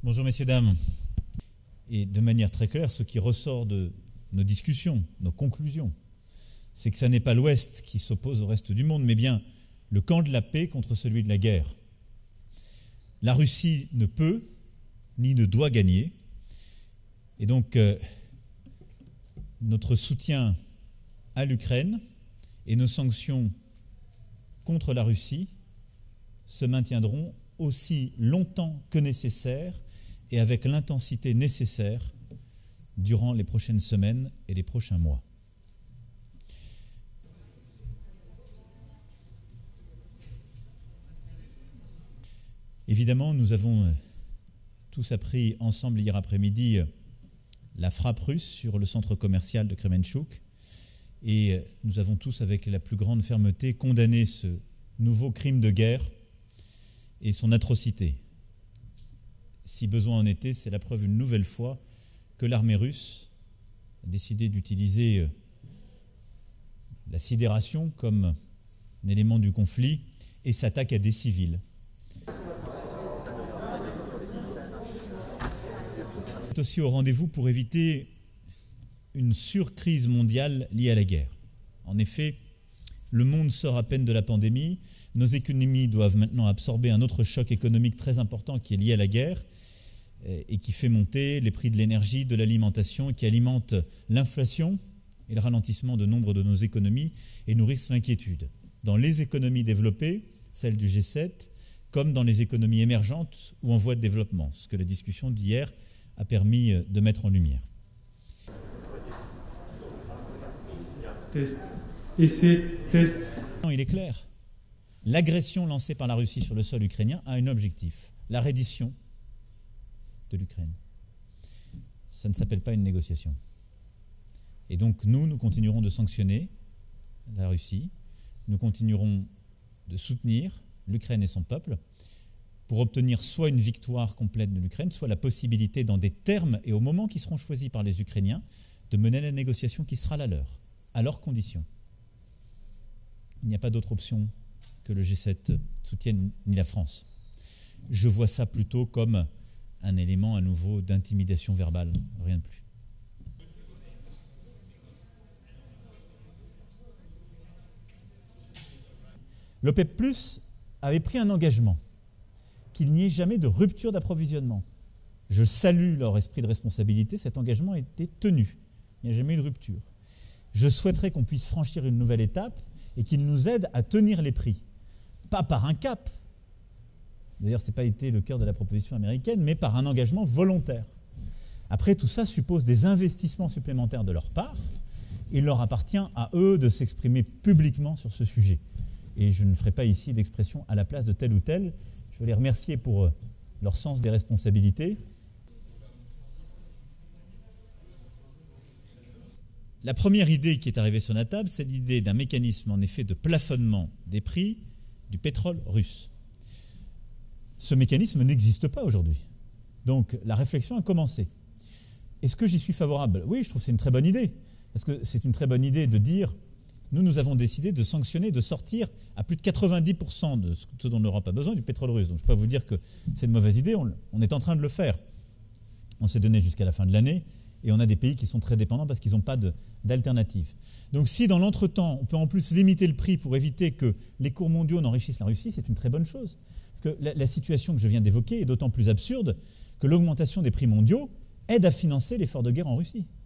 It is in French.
Bonjour messieurs, dames. Et de manière très claire, ce qui ressort de nos discussions, nos conclusions, c'est que ce n'est pas l'Ouest qui s'oppose au reste du monde, mais bien le camp de la paix contre celui de la guerre. La Russie ne peut ni ne doit gagner. Et donc, notre soutien à l'Ukraine et nos sanctions contre la Russie se maintiendront aussi longtemps que nécessaire et avec l'intensité nécessaire durant les prochaines semaines et les prochains mois. Évidemment, nous avons tous appris ensemble hier après-midi la frappe russe sur le centre commercial de Kremenchuk et nous avons tous, avec la plus grande fermeté, condamné ce nouveau crime de guerre et son atrocité. Si besoin en était, c'est la preuve une nouvelle fois que l'armée russe a décidé d'utiliser la sidération comme un élément du conflit et s'attaque à des civils. C'est aussi au rendez-vous pour éviter une surcrise mondiale liée à la guerre. En effet, le monde sort à peine de la pandémie, nos économies doivent maintenant absorber un autre choc économique très important qui est lié à la guerre et qui fait monter les prix de l'énergie, de l'alimentation, qui alimente l'inflation et le ralentissement de nombre de nos économies et nourrissent l'inquiétude. Dans les économies développées, celles du G7, comme dans les économies émergentes ou en voie de développement, ce que la discussion d'hier a permis de mettre en lumière. Test. Essai, test. Il est clair. L'agression lancée par la Russie sur le sol ukrainien a un objectif, la reddition de l'Ukraine. Ça ne s'appelle pas une négociation. Et donc nous continuerons de sanctionner la Russie, nous continuerons de soutenir l'Ukraine et son peuple pour obtenir soit une victoire complète de l'Ukraine, soit la possibilité, dans des termes et au moment qui seront choisis par les Ukrainiens, de mener la négociation qui sera la leur, à leurs conditions. Il n'y a pas d'autre option que le G7 soutienne, ni la France. Je vois ça plutôt comme un élément à nouveau d'intimidation verbale, rien de plus. L'OPEP+ avait pris un engagement qu'il n'y ait jamais de rupture d'approvisionnement. Je salue leur esprit de responsabilité, cet engagement a été tenu. Il n'y a jamais eu de rupture. Je souhaiterais qu'on puisse franchir une nouvelle étape et qu'ils nous aident à tenir les prix. Pas par un cap, d'ailleurs ce n'a pas été le cœur de la proposition américaine, mais par un engagement volontaire. Après, tout ça suppose des investissements supplémentaires de leur part. Il leur appartient à eux de s'exprimer publiquement sur ce sujet. Et je ne ferai pas ici d'expression à la place de tel ou tel. Je veux les remercier pour leur sens des responsabilités. La première idée qui est arrivée sur la table, c'est l'idée d'un mécanisme en effet de plafonnement des prix du pétrole russe. Ce mécanisme n'existe pas aujourd'hui. Donc la réflexion a commencé. Est-ce que j'y suis favorable? Oui, je trouve que c'est une très bonne idée. Parce que c'est une très bonne idée de dire, nous avons décidé de sanctionner, de sortir à plus de 90% de ce dont l'Europe a besoin du pétrole russe. Donc je ne peux pas vous dire que c'est une mauvaise idée, on est en train de le faire. On s'est donné jusqu'à la fin de l'année. Et on a des pays qui sont très dépendants parce qu'ils n'ont pas d'alternative. Donc si dans l'entretemps, on peut en plus limiter le prix pour éviter que les cours mondiaux n'enrichissent la Russie, c'est une très bonne chose. Parce que la situation que je viens d'évoquer est d'autant plus absurde que l'augmentation des prix mondiaux aide à financer l'effort de guerre en Russie.